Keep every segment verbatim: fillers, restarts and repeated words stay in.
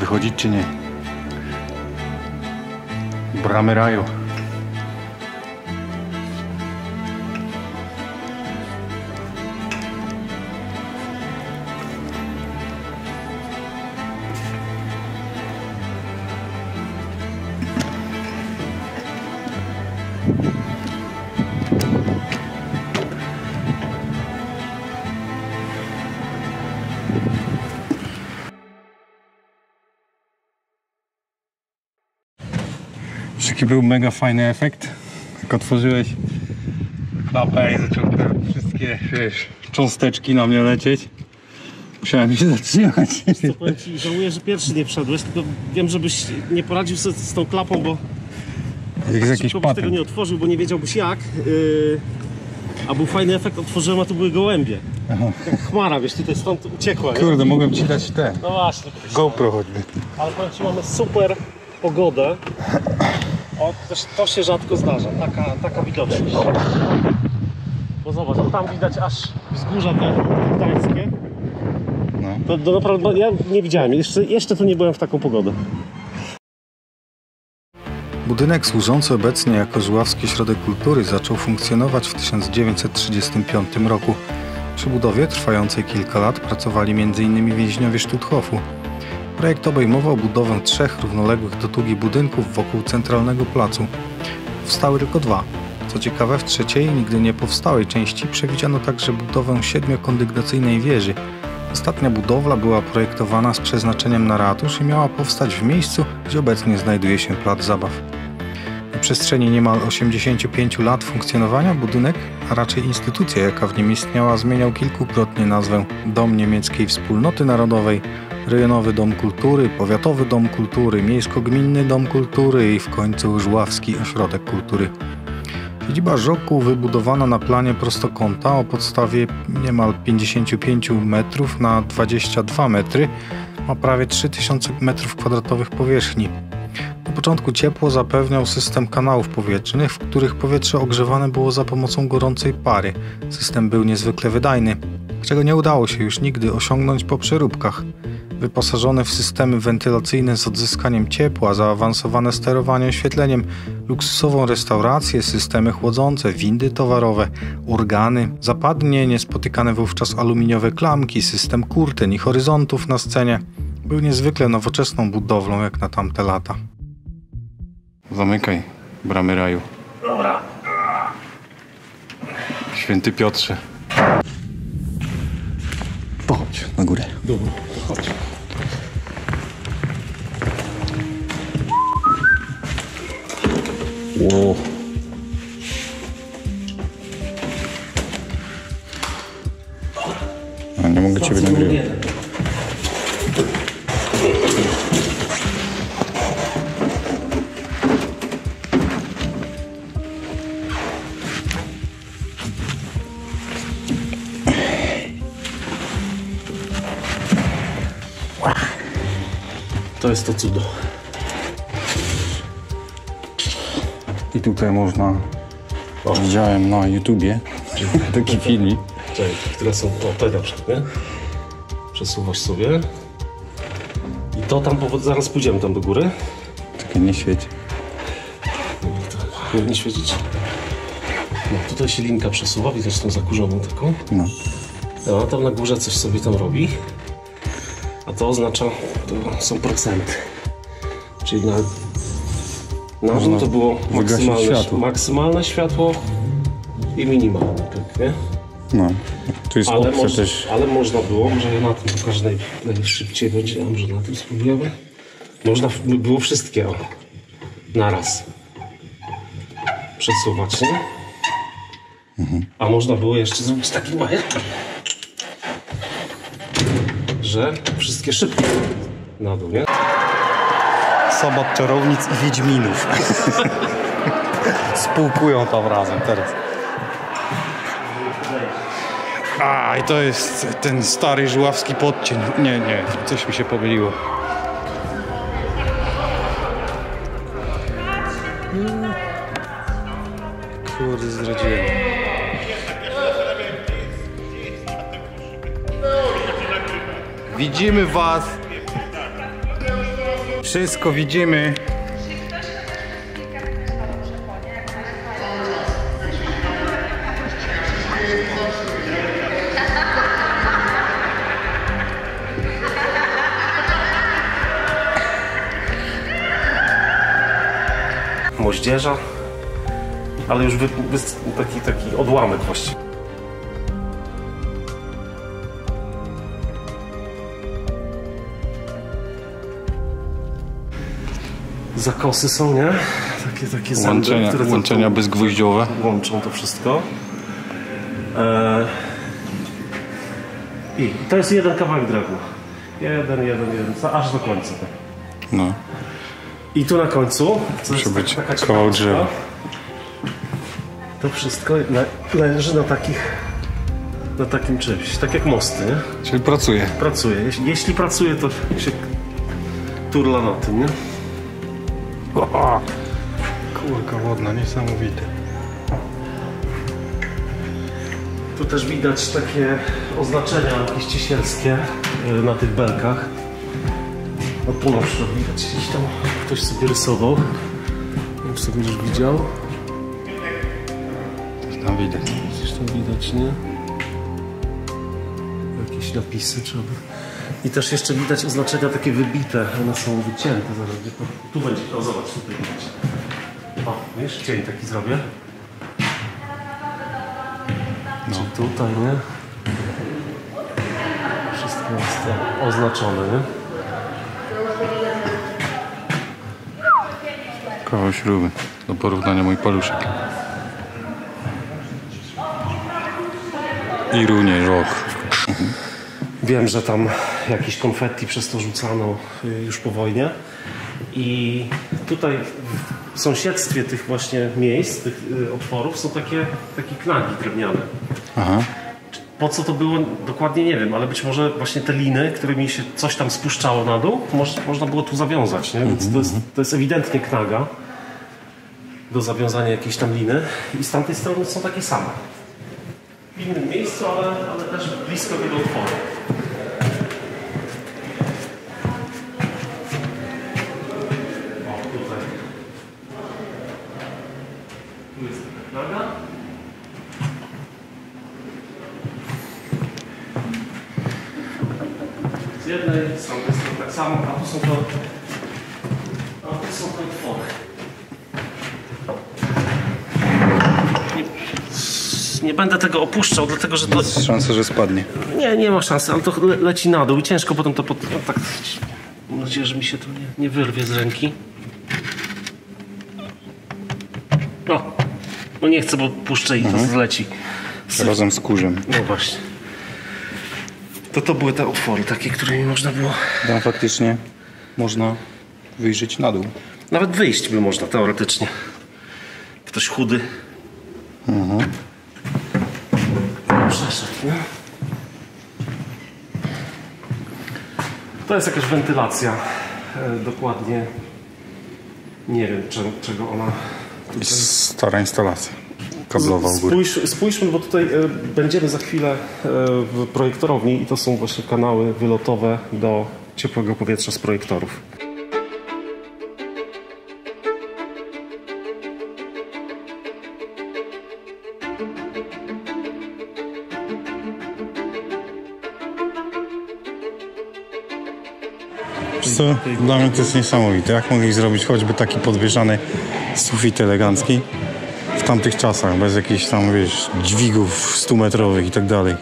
wychodzić czy nie. Bramy raju. Jaki był mega fajny efekt, jak otworzyłeś klapę i zaczęły wszystkie, wiesz, cząsteczki na mnie lecieć. Musiałem się zatrzymać. Co powiem ci, żałuję, że pierwszy nie wszedłeś, tylko wiem, żebyś nie poradził sobie z tą klapą, bo jak z jakiś patent. Tego nie otworzył, bo nie wiedziałbyś jak. Yy, a był fajny efekt, otworzyłem, a tu były gołębie. Aha. Jak chmara, wiesz, tutaj stąd uciekła. Kurde, nie? Mogłem ci dać ten. No właśnie. GoPro choćby. Ale powiem ci, mamy super pogodę. O, też to się rzadko zdarza, taka, taka widoczność. Bo zobacz, no tam widać aż wzgórza te gdańskie. No. To, to naprawdę, ja nie widziałem, jeszcze, jeszcze tu nie byłem w taką pogodę. Budynek służący obecnie jako Żuławski Ośrodek Kultury zaczął funkcjonować w tysiąc dziewięćset trzydziestym piątym roku. Przy budowie trwającej kilka lat pracowali między innymi więźniowie Stutthofu. Projekt obejmował budowę trzech równoległych do długi budynków wokół centralnego placu. Powstały tylko dwa. Co ciekawe, w trzeciej, nigdy nie powstałej części przewidziano także budowę siedmiokondygnacyjnej wieży. Ostatnia budowla była projektowana z przeznaczeniem na ratusz i miała powstać w miejscu, gdzie obecnie znajduje się plac zabaw. Na przestrzeni niemal osiemdziesięciu pięciu lat funkcjonowania budynek, a raczej instytucja, jaka w nim istniała, zmieniał kilkukrotnie nazwę Dom Niemieckiej Wspólnoty Narodowej, Rejonowy Dom Kultury, Powiatowy Dom Kultury, Miejsko-Gminny Dom Kultury i w końcu Żuławski Ośrodek Kultury. Siedziba żoku, wybudowana na planie prostokąta o podstawie niemal pięćdziesięciu pięciu metrów na dwadzieścia dwa metry, ma prawie trzy tysiące metrów kwadratowych powierzchni. Na początku ciepło zapewniał system kanałów powietrznych, w których powietrze ogrzewane było za pomocą gorącej pary. System był niezwykle wydajny, czego nie udało się już nigdy osiągnąć po przeróbkach. Wyposażone w systemy wentylacyjne z odzyskaniem ciepła, zaawansowane sterowanie oświetleniem, luksusową restaurację, systemy chłodzące, windy towarowe, organy, zapadnie, niespotykane wówczas aluminiowe klamki, system kurten i horyzontów na scenie. Był niezwykle nowoczesną budowlą jak na tamte lata. Zamykaj bramy raju. Dobra. Święty Piotrze. Pochodź na górę. Dobra, chodź. Wow. A nie mogę ciebie nagrywać. To jest to cudo. I tutaj można, o, widziałem na YouTubie taki filmik. Czekaj, które są, o, te na przykład, nie? Przesuwasz sobie. I to tam, zaraz pójdziemy tam do góry. Czekaj, nie świeci. Nie, nie świecić. No, tutaj się linka przesuwa, widać tą zakurzoną taką. No. No, a tam na górze coś sobie tam robi. A to oznacza, to są procenty. Czyli na, na dół to było maksymalne światło. maksymalne światło i minimalne, tak, nie? No, tu jest ale, opcja moż, też. ale można było, może ja na tym pokażę naj, najszybciej będzie, a może na tym spróbujemy. Można było wszystkie o, naraz przesuwać, nie? Mhm. A można było jeszcze zrobić taki bajer, że wszystkie szybko na dół, nie? Sobat czarownic i wiedźminów. Spółkują tam razem teraz. A, i to jest ten stary żuławski podcień. Nie, nie, coś mi się pomyliło. Kurde, zdradziłem. Widzimy was. Wszystko widzimy. Moździerza, ale już wy, wy, taki, taki odłamek właściwie. Zakosy są, nie? Takie, takie zęby, łączenia, które łączenia to, bezgwoździowe. Łączą to wszystko. Eee... I to jest jeden kawałek drewna. Jeden, jeden, jeden, aż do końca. No. I tu na końcu, co musi być taka kawał drzewa. To wszystko le leży na takich, na takim czymś, tak jak mosty, nie? Czyli pracuje. Pracuje. Jeśli, jeśli pracuje, to się turla na tym, nie? O, kurka wodna, niesamowite. Tu też widać takie oznaczenia jakieś ciesielskie na tych belkach. No tu na przykład widać, gdzieś tam ktoś sobie rysował. Nie wiem, czy to będziesz widział. Coś tam widać. Coś tam widać, nie? Jakieś napisy trzeba. I też jeszcze widać oznaczenia takie wybite. One są wycięte. Zaraz, tu będzie, o zobacz, tutaj widać. O, wiesz, cień taki zrobię. No. Czy tutaj, nie? Wszystko jest to oznaczone, nie? Kawał śruby. Do porównania mój paluszek. I również rok. Wiem, że tam jakieś konfetti przez to rzucano już po wojnie. I tutaj w sąsiedztwie tych właśnie miejsc, tych otworów są takie, takie knagi drewniane. Aha. Po co to było, dokładnie nie wiem, ale być może właśnie te liny, którymi się coś tam spuszczało na dół, moż, można było tu zawiązać, nie? Więc to jest, to jest ewidentnie knaga do zawiązania jakiejś tam liny i z tamtej strony są takie same. W innym miejscu, ale, ale też blisko tego otworu. O, tutaj. Tu jest taka knaga. Z jednej strony jest tak samo, a tu są to, a tu są to otwory. Nie, nie będę tego opuszczał, dlatego że to... Jest szansa, że spadnie. Nie, nie ma szansy, ale to le leci na dół i ciężko potem to... Pod... No, tak... Mam nadzieję, że mi się to nie, nie wyrwie z ręki. No, no nie chcę, bo puszczę i mhm. to zleci. Razem z kurzem. No właśnie. To to były te otwory, takie, którymi można było... Tam faktycznie można wyjrzeć na dół. Nawet wyjść by można, teoretycznie. Ktoś chudy. Mhm. Przeszedł, nie? To jest jakaś wentylacja. E, dokładnie nie wiem, cze, czego ona... Tutaj... Stara instalacja kablowa u góry. Spójrz, spójrzmy, bo tutaj e, będziemy za chwilę e, w projektorowni i to są właśnie kanały wylotowe do ciepłego powietrza z projektorów. Co? Dla mnie to jest niesamowite. Jak mogli zrobić choćby taki podwieszany sufit elegancki w tamtych czasach, bez jakichś tam, wiesz, dźwigów stumetrowych i tak dalej.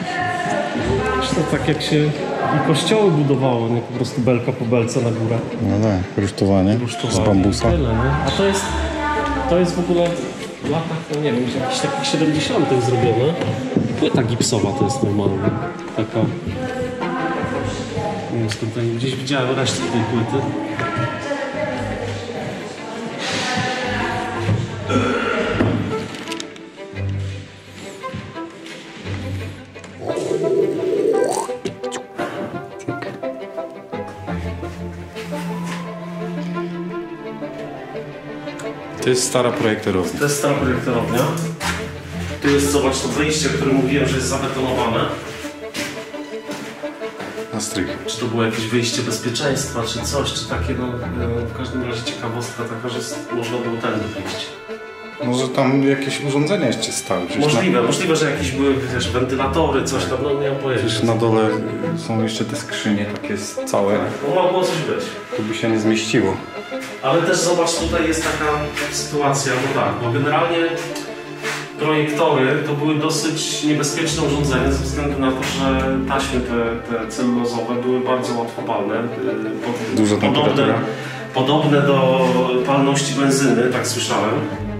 To tak jak się i kościoły budowało, nie po prostu belka po belce na górę. No tak, rusztowanie, rusztowanie z bambusa. Tyle, nie? A to jest, to jest w ogóle w latach, no nie wiem, jakichś takich siedemdziesiątych zrobione. Płyta gipsowa to jest normalnie. Taka... Nie wiem, skąd to nie... Gdzieś widziałem resztę tej płyty. To jest stara projektorownia. To jest stara projektorownia. Tu jest, zobacz, to wyjście, o którym mówiłem, że jest zabetonowane. na strych. Czy to było jakieś wyjście bezpieczeństwa, czy coś, czy takie, no w każdym razie ciekawostka taka, że można było tędy wyjść. Może tam jakieś urządzenia jeszcze stały. Możliwe, na... możliwe, że jakieś były wiesz, wentylatory, coś tam, no nie mam pojęcia. Przecież na dole są jeszcze te skrzynie takie całe. No mogło coś być. Tu by się nie zmieściło. Ale też zobacz, tutaj jest taka sytuacja, no tak, bo generalnie projektory to były dosyć niebezpieczne urządzenia ze względu na to, że taśmy te, te celulozowe były bardzo łatwopalne. Duża temperatura. Podobne, podobne do palności benzyny, tak słyszałem.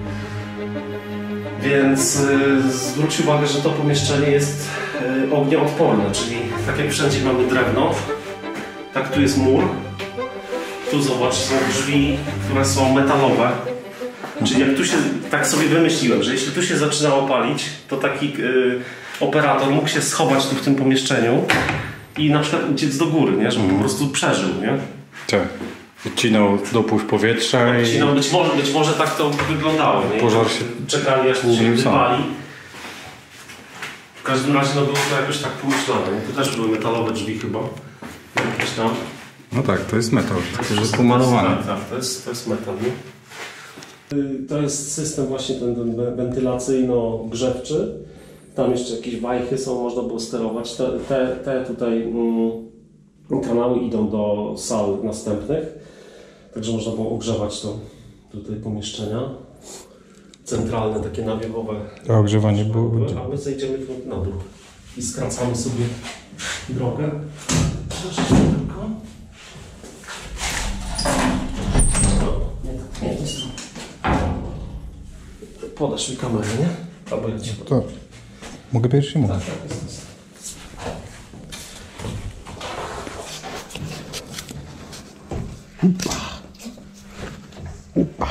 Więc y, zwróć uwagę, że to pomieszczenie jest y, ognioodporne, czyli tak jak wszędzie mamy drewno, tak tu jest mur. Tu zobacz, są drzwi, które są metalowe. Czyli jak tu się, tak sobie wymyśliłem, że jeśli tu się zaczynało palić, to taki y, operator mógł się schować tu w tym pomieszczeniu i na przykład uciec do góry, nie? Żeby mm. po prostu przeżył, nie? Tak. Odcinał dopływ powietrza i... Odcinał, być, może, być może tak to wyglądało, nie? Pożar się... Czekali aż się wypali. W każdym razie no było to jakoś tak pomyślane, nie? Tu też były metalowe drzwi chyba. Jakieś tam. No tak, to jest metal, tylko że jest pomalowany. Tak, to jest, to jest metal, nie? To jest system właśnie ten, ten wentylacyjno-grzewczy. Tam jeszcze jakieś wajchy są, można było sterować. Te, te, te tutaj mm, kanały idą do sal następnych. Także można było ogrzewać to tutaj pomieszczenia. Centralne, takie nawiewowe. To ogrzewanie było. A my zejdziemy tu na dół i skracamy sobie drogę. Troszeczkę tylko. Nie, nie, to jest to. Podasz mi kamerę, nie? Albo ja cię podam. Tak. Mogę pierwszy mówić? Tak, tak, jest, jest. Upa. Upa.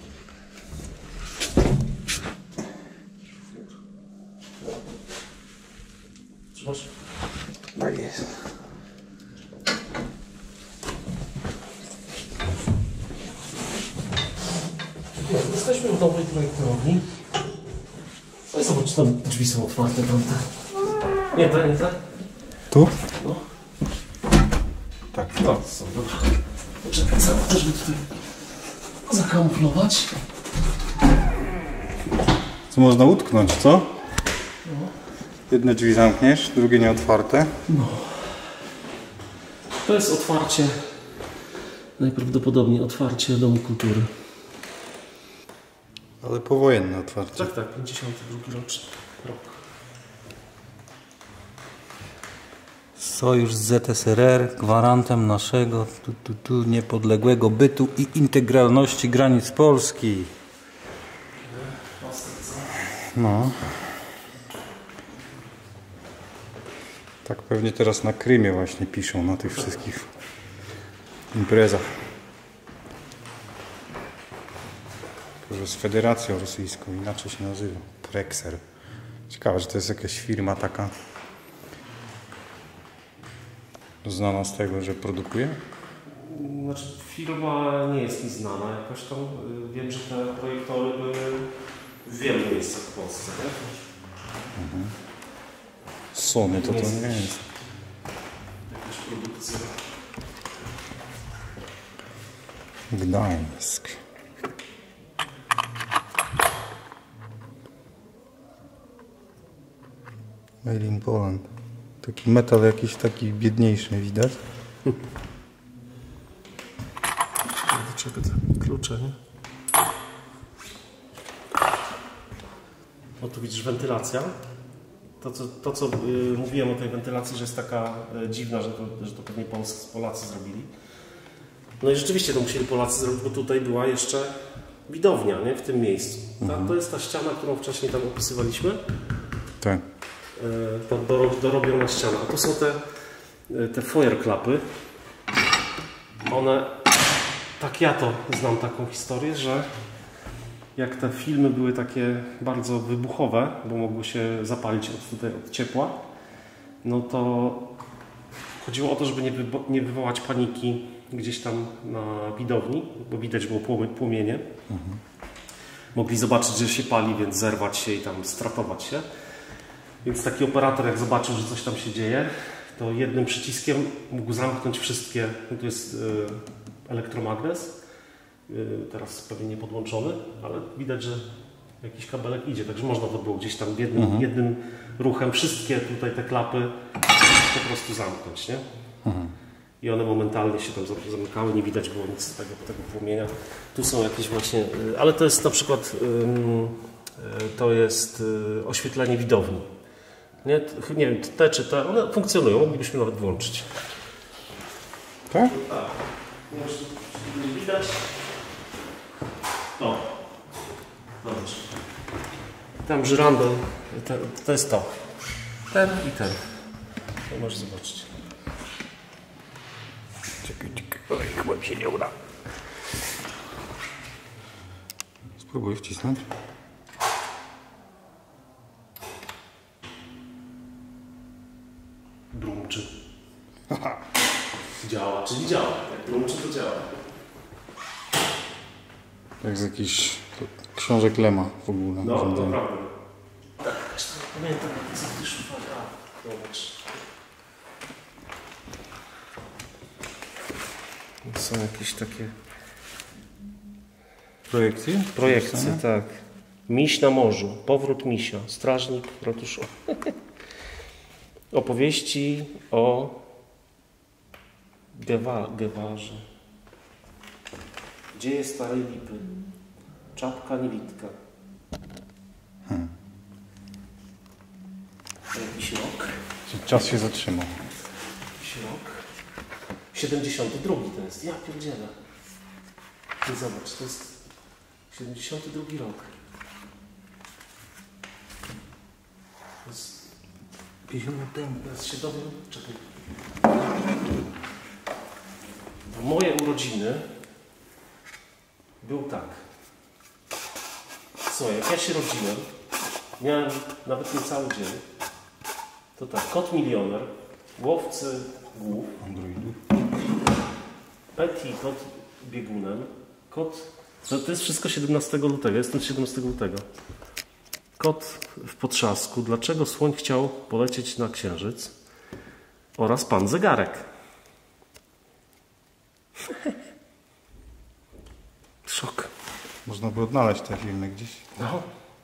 Trzymasz? Tak jest. Jesteśmy w nowej projektowni. No i zobacz, tam drzwi są otwarte, tamte. Nie, to nie tak? Tu? No. Tak. No, są dobra. Czekaj, też by tutaj zakamuflować. Co można utknąć, co? No. Jedne drzwi zamkniesz, drugie nieotwarte. No. To jest otwarcie, najprawdopodobniej otwarcie Domu Kultury. Ale powojenne otwarcie. Tak, tak, pięćdziesiąty drugi rocznik. Rok. Sojusz z Z S R R, gwarantem naszego tu, tu, tu, niepodległego bytu i integralności granic Polski. No. Tak pewnie teraz na Krymie właśnie piszą, na tych wszystkich imprezach. Tylko, że z Federacją Rosyjską, inaczej się nazywa. Prexer. Ciekawe, że to jest jakaś firma taka znana z tego, że produkuje? Znaczy, firma nie jest mi znana jakoś tam. Wiem, że te projektory były w wielu miejscach w Polsce. Nie? Mhm. Sony to to nie jest. Jakaś produkcja. Gdańsk. Made in Poland. Taki metal jakiś taki biedniejszy widać. Dlaczego te klucze, nie? O, tu widzisz wentylacja. To, co, to, co yy, mówiłem o tej wentylacji, że jest taka yy, dziwna, że to, że to pewnie Pols Polacy zrobili. No i rzeczywiście to musieli Polacy zrobić, bo tutaj była jeszcze widownia, nie? W tym miejscu. Ta, mhm. To jest ta ściana, którą wcześniej tam opisywaliśmy. Tak. To dorobiona ściana. A tu są te, te foyer klapy. One, tak ja to znam taką historię, że jak te filmy były takie bardzo wybuchowe, bo mogły się zapalić od, tutaj od ciepła, no to chodziło o to, żeby nie, wywo nie wywołać paniki gdzieś tam na widowni, bo widać było płomienie. Mhm. Mogli zobaczyć, że się pali, więc zerwać się i tam stratować się. Więc taki operator, jak zobaczył, że coś tam się dzieje, to jednym przyciskiem mógł zamknąć wszystkie. Tu jest elektromagnes, teraz pewnie nie podłączony, ale widać, że jakiś kabelek idzie, także można to było gdzieś tam jednym, mhm. jednym ruchem wszystkie tutaj te klapy po prostu zamknąć, nie? Mhm. I one momentalnie się tam zamykały, nie widać było nic z tego, tego płomienia. Tu są jakieś właśnie, ale to jest na przykład to jest oświetlenie widowni. Nie, nie wiem, te czy te, one funkcjonują, moglibyśmy nawet włączyć. Tak? Tak. Nie widać. O. Dobrze. Tam żyrandol, to, to jest to. Ten i ten. To możesz zobaczyć. Czekaj, czekaj. Oj, chyba mi się nie uda. Spróbuj wcisnąć. Brumczy. Działa, czyli działa. Jak brumczy, to działa. Jak z jakichś książek Lema w ogóle. No, to prawda. Tak, pamiętam, co ty szuflada. Zobacz. Są jakieś takie projekcje? Projekcje, tak. Miś na morzu, powrót misia, strażnik ratuszu. Opowieści o Gewa, Gewarze. Dzieje starej lipy. Czapka niewidka. Hmm. Jakiś rok. Czas się zatrzymał. Jakiś rok. siedemdziesiąty drugi to jest. Ja pierdzielę. I zobacz, to jest siedemdziesiąty drugi rok. To jest pięćdziesiąt lat temu. Teraz się dowiem. Czekaj. Moje urodziny był tak. Co, jak ja się rodziłem, miałem nawet niecały dzień, to tak, kot milioner, łowcy głów, androidów, Petty kot biegunem, kot, to, to jest wszystko siedemnastego lutego, jestem siedemnastego lutego. Kot w potrzasku, dlaczego słoń chciał polecieć na księżyc oraz pan zegarek. Szok. Można by odnaleźć te filmy gdzieś. No.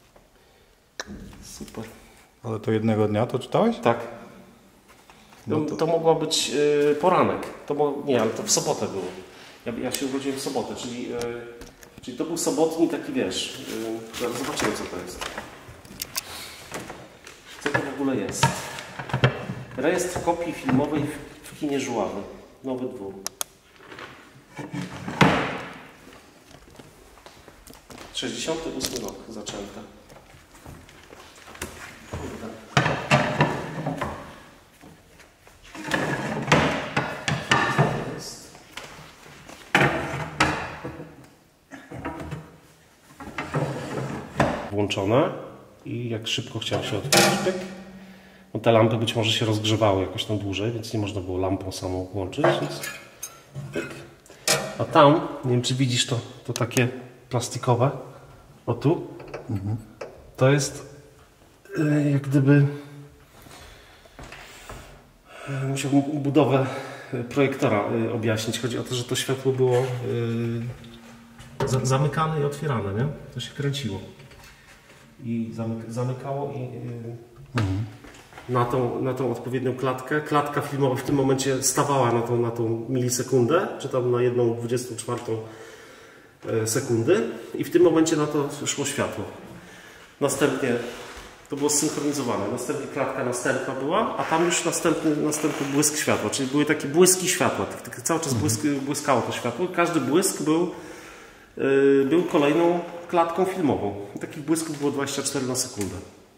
Super. Ale to jednego dnia to czytałeś? Tak. No to... to mogło być yy, poranek. To mo... Nie, ale to w sobotę było. Ja, ja się urodziłem w sobotę, czyli, yy, czyli to był sobotni taki, wiesz, yy, zobaczymy co to jest. Co to w ogóle jest? Rejestr kopii filmowej w, w kinie Żuławy. Nowy Dwór. sześćdziesiąty ósmy rok zaczęta. Kurde. Jest. Włączone i jak szybko chciałem się odpalić, pyk. No te lampy być może się rozgrzewały jakoś tam dłużej, więc nie można było lampą samą włączyć. Więc pyk. A tam, nie wiem czy widzisz to, to takie plastikowe, o tu, mhm. To jest y, jak gdyby y, musiałbym budowę projektora y, objaśnić. Chodzi o to, że to światło było y, za, zamykane i otwierane, nie? To się kręciło i zamyk, zamykało i y, mhm. na, tą, na tą odpowiednią klatkę. Klatka filmowa w tym momencie stawała na tą, na tą milisekundę, czy tam na jedną dwudziestą czwartą sekundy i w tym momencie na to szło światło. Następnie to było zsynchronizowane. Następnie klatka następna była, a tam już następny, następny błysk światła, czyli były takie błyski światła. Tak, tak cały czas błysk, błyskało to światło. Każdy błysk był, yy, był kolejną klatką filmową. I takich błysków było dwadzieścia cztery na sekundę.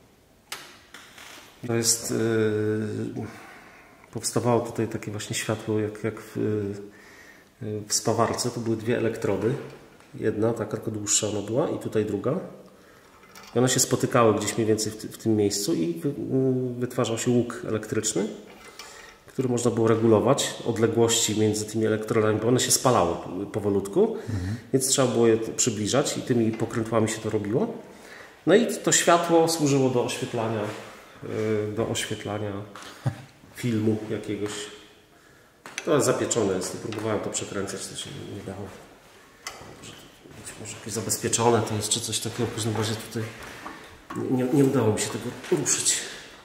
To jest... Yy, powstawało tutaj takie właśnie światło jak, jak w, yy, w spawarce. To były dwie elektrody. Jedna, taka tylko dłuższa ona była i tutaj druga. I one się spotykały gdzieś mniej więcej w, w tym miejscu i wy, wytwarzał się łuk elektryczny, który można było regulować odległości między tymi elektrodami, bo one się spalały powolutku, mhm. więc trzeba było je przybliżać i tymi pokrętłami się to robiło. No i to światło służyło do oświetlania, do oświetlania filmu jakiegoś. To jest zapieczone jest, próbowałem to przekręcać, to się nie, nie dało. Być może jakieś zabezpieczone, to jest czy coś takiego, w każdym razie tutaj nie, nie udało mi się tego ruszyć.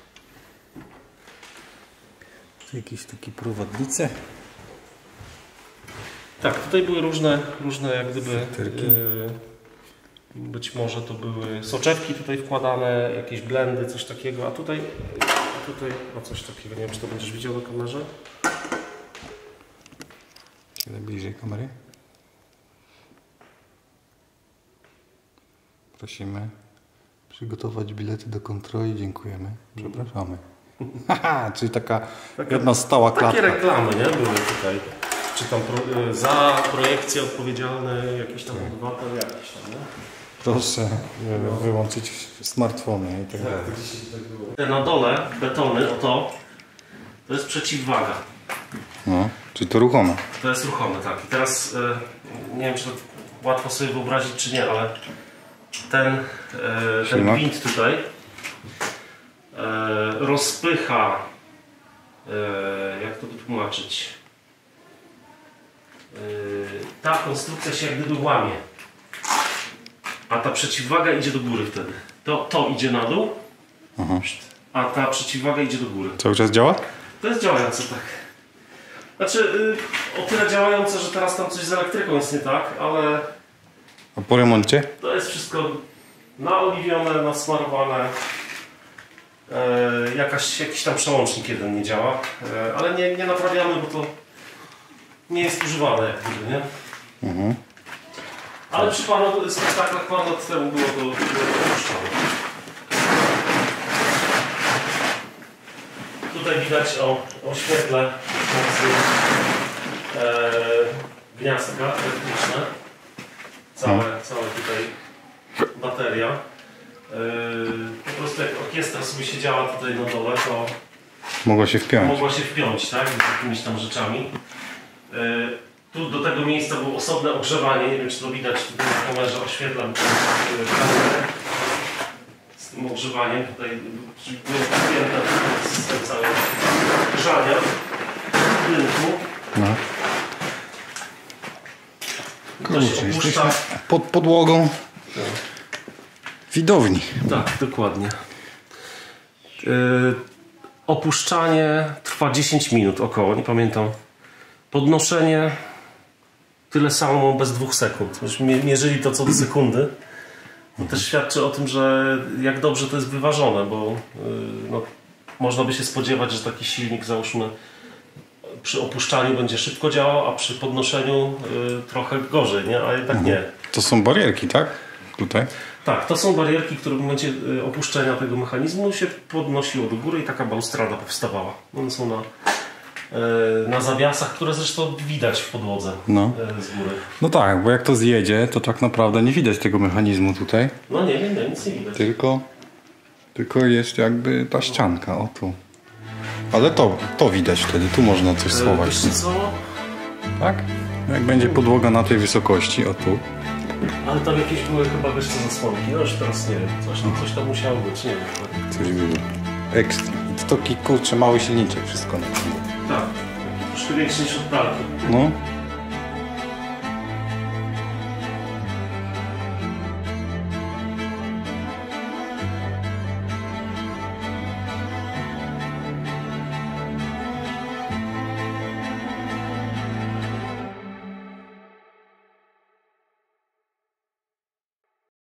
Czy jakieś takie prowadnice? Tak, tutaj były różne, różne jak gdyby, yy, być może to były soczewki tutaj wkładane, jakieś blendy, coś takiego, a tutaj, tutaj, o coś takiego, nie wiem czy to będziesz widział na kamerze. Siadaj bliżej kamery. Prosimy przygotować bilety do kontroli, dziękujemy, przepraszamy. Haha, czyli taka, taka jedna stała klatka. Takie reklamy, nie? Były tutaj. Czy tam pro, za projekcję odpowiedzialny jakiś tam obywatel, jakiś tam, nie? Proszę no. wyłączyć smartfony i tak dalej. Tak, te na dole betony, o to, to jest przeciwwaga. No, czyli to ruchome. To jest ruchome, tak. I teraz nie wiem, czy to łatwo sobie wyobrazić, czy nie, ale ten, ten gwint tutaj rozpycha, jak to wytłumaczyć, ta konstrukcja się jak gdyby łamie, a ta przeciwwaga idzie do góry wtedy. To, to idzie na dół, aha, a ta przeciwwaga idzie do góry. Cały czas działa? To jest działające, tak. Znaczy, yy, o tyle działające, że teraz tam coś z elektryką jest nie tak, ale... A po remoncie? To jest wszystko naoliwione, nasmarowane. Yy, jakaś, jakiś tam przełącznik jeden nie działa, yy, ale nie, nie naprawiamy, bo to nie jest używane jak gdyby, nie? Mhm. Ale przy panu spektaklach parę lat temu było to opuszczone. Tutaj widać o, o świetle e, gniazdka elektryczne. Całe, hmm. całe tutaj bateria. E, po prostu jak orkiestra sobie siedziała tutaj na dole, to mogła się wpiąć. Mogła się wpiąć, tak? Z jakimiś tam rzeczami. E, tu do tego miejsca było osobne ogrzewanie. Nie wiem, czy to widać tutaj na kamerze, oświetlam kamerę. Z tym ogrzewaniem tutaj było podpięte system całego grzania budynku. No. Kurczę, jesteśmy pod podłogą no. widowni. Tak, dokładnie. Yy, opuszczanie trwa dziesięć minut około, nie pamiętam. Podnoszenie tyle samo bez dwóch sekund. Już mierzyli to co do sekundy. To też świadczy o tym, że jak dobrze to jest wyważone, bo yy, no, można by się spodziewać, że taki silnik, załóżmy, przy opuszczaniu będzie szybko działał, a przy podnoszeniu yy, trochę gorzej, nie? A jednak nie. To są barierki, tak? Tutaj? Tak, to są barierki, które w momencie yy, opuszczenia tego mechanizmu się podnosiło do góry i taka balustrada powstawała. One są na, yy, na zawiasach, które zresztą widać w podłodze no. yy, z góry. No tak, bo jak to zjedzie, to tak naprawdę nie widać tego mechanizmu tutaj. No nie, nie, nie nic nie widać. Tylko, tylko jest jakby ta ścianka, o tu. Ale to, to widać wtedy, tu można coś schować. Wiesz co? Tak? Jak będzie podłoga na tej wysokości, o tu. Ale tam jakieś były chyba, wiesz co, zasłonki, no już teraz nie wiem, coś tam, coś tam musiało być, nie wiem. Coś było. Ekstra. I to taki kurczę mały silniczek, wszystko na tym. Tak, troszkę większy niż od pralki. No.